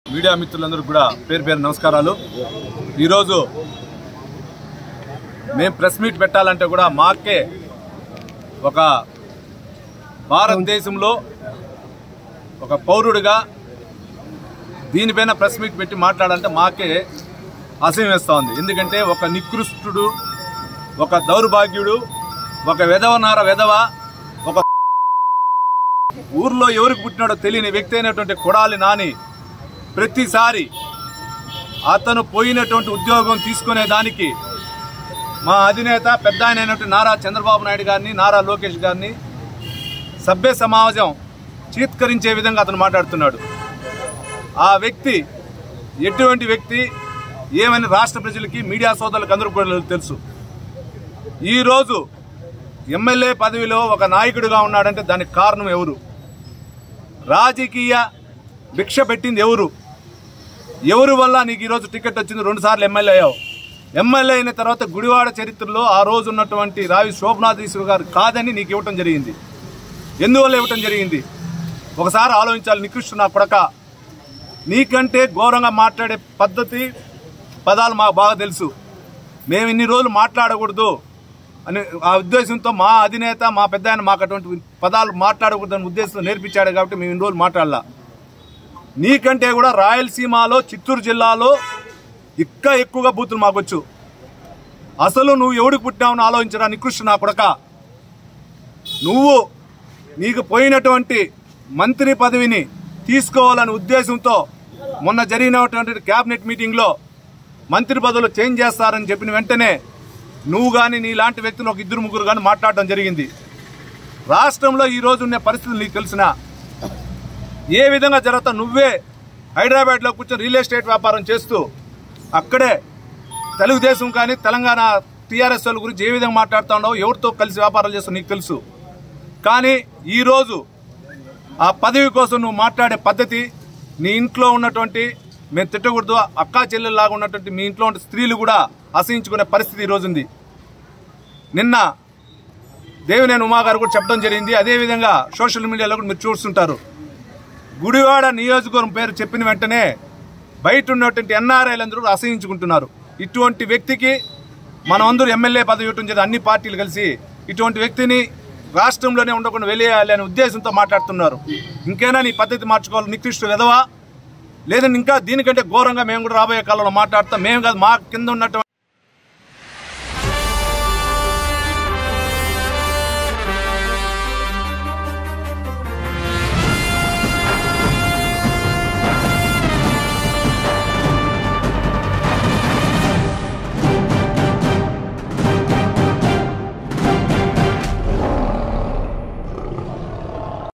Media మిత్రులందరూ కూడా పేరు పేరు నమస్కారాలు। ఈరోజు మేము ప్రెస్ మీట్ పెట్టాలంటే కూడా మాకే ఒక భారతదేశంలో ఒక పౌరుడిగా దీనిపైన ప్రెస్ మీట్ పెట్టి మాట్లాడాలంటే మాకే అసహ్యం వేస్తూ ఉంది। ఎందుకంటే ఒక నికృష్టుడు, ఒక దౌర్భాగ్యుడు, ఒక వెధవ ఒక ఊర్లో ఎవరికి పుట్టినాడో తెలియని వ్యక్తి అయినటువంటి కొడాలి నాని ప్రతిసారి అతను పోయినటువంటి ఉద్యోగం తీసుకునే దానికి మా అధినేత పెద్ద అయినటువంటి నారా చంద్రబాబు నాయుడు గారిని, నారా లోకేష్ గారిని సభ్య సమాజం చీత్కరించే విధంగా అతను మాట్లాడుతున్నాడు। ఆ వ్యక్తి ఎటువంటి వ్యక్తి ఏమని రాష్ట్ర ప్రజలకి, మీడియా సోదరులకు అందరూ కూడా తెలుసు। ఈరోజు ఎమ్మెల్యే పదవిలో ఒక నాయకుడిగా ఉన్నాడంటే దానికి కారణం ఎవరు? రాజకీయ భిక్ష పెట్టింది ఎవరు? ఎవరి వల్ల నీకు ఈరోజు టికెట్ వచ్చింది? 2 సార్లు ఎమ్మెల్యే అయ్యావు। ఎమ్మెల్యే అయిన తర్వాత గుడివాడ చరిత్రలో ఆ రోజు ఉన్నటువంటి రావి శోభనాథీశ్వరు గారు కాదని నీకు ఇవ్వటం జరిగింది। ఎందువల్ల ఇవ్వటం జరిగింది? ఒకసారి ఆలోచించాలి। నికృష్టు నా కొడక, నీకంటే ఘోరంగా మాట్లాడే పద్ధతి, పదాలు మాకు బాగా తెలుసు। మేము ఇన్ని రోజులు మాట్లాడకూడదు అని ఆ ఉద్దేశంతో మా అధినేత, మా పెద్ద ఆయన మాకు అటువంటి పదాలు మాట్లాడకూడదని ఉద్దేశంతో నేర్పించాడు కాబట్టి మేము ఇన్ని రోజులు మాట్లాడలా। నీకంటే కూడా రాయలసీమలో, చిత్తూరు జిల్లాలో ఇంకా ఎక్కువగా బూతులు మాకొచ్చు। అసలు నువ్వు ఎవడికి పుట్టినావని ఆలోచించరా నికృష్టు నా కొడక। నీకు పోయినటువంటి మంత్రి పదవిని తీసుకోవాలనే ఉద్దేశంతో మొన్న జరిగినటువంటి క్యాబినెట్ మీటింగ్లో మంత్రి పదవులు చేంజ్ చేస్తారని చెప్పిన వెంటనే నువ్వు కానీ నీలాంటి వ్యక్తులు ఒక 2-3 కానీ మాట్లాడటం జరిగింది। రాష్ట్రంలో ఈరోజు ఉన్న పరిస్థితులు నీకు తెలిసిన ఏ విధంగా జరుగుతా? నువ్వే హైదరాబాద్లో కూర్చొని రియల్ ఎస్టేట్ వ్యాపారం చేస్తూ అక్కడే తెలుగుదేశం కానీ తెలంగాణ టీఆర్ఎస్ వాళ్ళ గురించి ఏ విధంగా మాట్లాడుతూ ఉన్నావు, ఎవరితో కలిసి వ్యాపారాలు చేస్తావు నీకు తెలుసు। కానీ ఈరోజు ఆ పదవి కోసం నువ్వు మాట్లాడే పద్ధతి, నీ ఇంట్లో ఉన్నటువంటి, మేము తిట్టకూడదు, అక్కా చెల్లెల్లాగా ఉన్నటువంటి మీ ఇంట్లో ఉన్న స్త్రీలు కూడా అసహించుకునే పరిస్థితి ఈరోజు ఉంది। నిన్న దేవినేని ఉమా గారు కూడా చెప్పడం జరిగింది। అదేవిధంగా సోషల్ మీడియాలో కూడా మీరు చూస్తుంటారు। గుడివాడ నియోజకవర్గం పేరు చెప్పిన వెంటనే బయట ఉన్నటువంటి ఎన్ఆర్ఐలందరూ అసహించుకుంటున్నారు। ఇటువంటి వ్యక్తికి మనం అందరూ ఎమ్మెల్యే పదవి ఇవ్వటం జరిగింది, అన్ని పార్టీలు కలిసి ఇటువంటి వ్యక్తిని రాష్ట్రంలోనే ఉండకుండా వెళ్ళేయాలి అనే ఉద్దేశంతో మాట్లాడుతున్నారు। ఇంకైనా నీ పద్ధతి మార్చుకోవాలి నికృష్టు వెధవా, లేదంటే ఇంకా దీనికంటే ఘోరంగా మేము కూడా రాబోయే కాలంలో మాట్లాడతాం। మేము కాదు, మా కింద ఉన్నటువంటి